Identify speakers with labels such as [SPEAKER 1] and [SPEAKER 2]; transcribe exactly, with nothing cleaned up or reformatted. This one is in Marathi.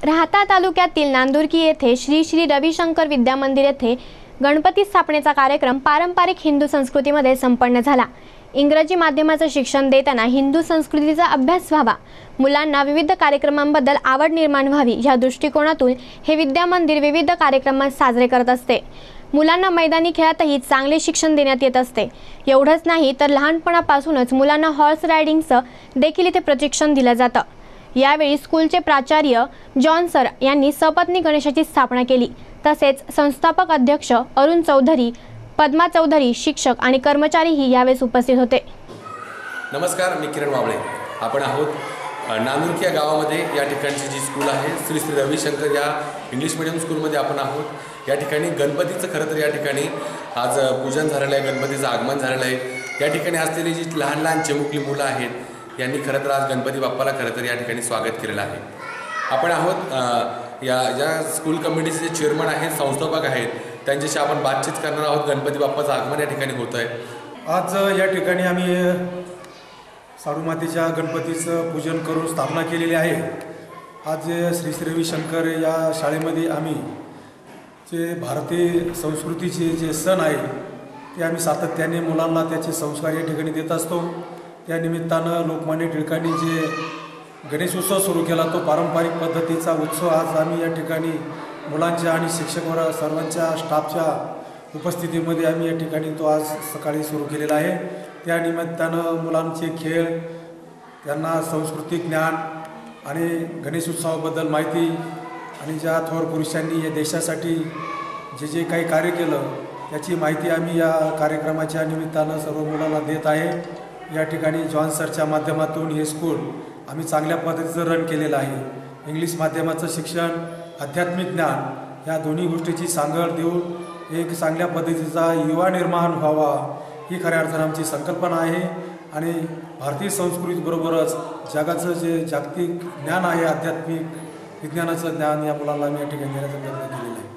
[SPEAKER 1] राहता तालुक्यातील नांदुर्की येथे श्री श्री रविशंकर विद्या मंदिर येथे गणपती स्थापनेचा कार्यक्रम पारंपरिक हिंदू संस्कृतीमध्ये संपन्न झाला। इंग्रजी माध्यमाचे शिक्षण देताना हिंदू संस्कृतीचा अभ्यास व्हावा, मुलांना विविध कार्यक्रमांबद्दल आवड निर्माण व्हावी या दृष्टिकोनातून हे विद्या मंदिर विविध कार्यक्रम साजरे करत असते। मुलांना मैदानी खेळातही चांगले शिक्षण देण्यात येत असते। एवढंच नाही तर लहानपणापासूनच मुलांना हॉर्स रायडिंगचं देखील इथे प्रशिक्षण दिलं जातं। यावेळी स्कूलचे प्राचार्य जॉन सर यांनी सपत्नी गणेशाची स्थापना केली। तसेच संस्थापक अध्यक्ष अरुण चौधरी, पद्मा चौधरी, शिक्षक आणि कर्मचारीही यावेळी उपस्थित होते।
[SPEAKER 2] नमस्कार, मी किरण वाबळे। आपण आहोत नांदुर्की या गावामध्ये। या ठिकाणची जी स्कूल आहे श्री श्री रविशंकर या इंग्लिश मीडियम स्कूलमध्ये आपण आहोत। या ठिकाणी गणपतीचं खरं तर या ठिकाणी आज पूजन झालेलं आहे, गणपतीचं आगमन झालेलं आहे। या ठिकाणी असलेली जी लहान लहान चिमुकली मुलं आहेत यांनी खरं तर आज गणपती बाप्पाला खरं तर या ठिकाणी स्वागत केलेलं आहे। आपण आहोत या ज्या स्कूल कमिटीचे चेअरमन आहेत, संस्थापक आहेत, त्यांच्याशी आपण बातचीत करणार आहोत। गणपती बाप्पाचं आगमन या ठिकाणी होत आहे।
[SPEAKER 3] आज या ठिकाणी आम्ही साडूमातेच्या गणपतीचं पूजन करून स्थापना केलेली आहे। आज श्री श्री रविशंकर या शाळेमध्ये आम्ही जे भारतीय संस्कृतीचे जे सण आहे ते आम्ही सातत्याने मुलांना त्याचे संस्कार या ठिकाणी देत असतो। त्या निमित्तानं लोकमान्य टिळकांनी जे गणेशोत्सव सुरू केला तो पारंपरिक पद्धतीचा उत्सव आज आम्ही या ठिकाणी मुलांच्या आणि शिक्षक वर्ग सर्वांच्या स्टाफच्या उपस्थितीमध्ये आम्ही या ठिकाणी तो आज सकाळी सुरू केलेला आहे। त्या निमित्तानं मुलांचे खेळ, त्यांना सांस्कृतिक ज्ञान आणि गणेशोत्सवाबद्दल माहिती आणि ज्या थोर पुरुषांनी या देशासाठी जे जे काही कार्य केलं त्याची माहिती आम्ही या कार्यक्रमाच्या निमित्तानं सर्व मुलांना देत आहे। या ठिकाणी जॉन सरच्या माध्यमातून हे स्कूल आम्ही चांगल्या पद्धतीचं रन केलेलं आहे। इंग्लिश माध्यमाचं शिक्षण, आध्यात्मिक ज्ञान या दोन्ही गोष्टीची सांगड देऊन एक चांगल्या पद्धतीचा युवा निर्माण व्हावा ही खऱ्या अर्थानं आमची संकल्पना आहे। आणि भारतीय संस्कृतीबरोबरच जगाचं जे जागतिक ज्ञान आहे, आध्यात्मिक विज्ञानाचं ज्ञान या मुलांना आम्ही या ठिकाणी देण्याचा प्रयत्न केलेला आहे।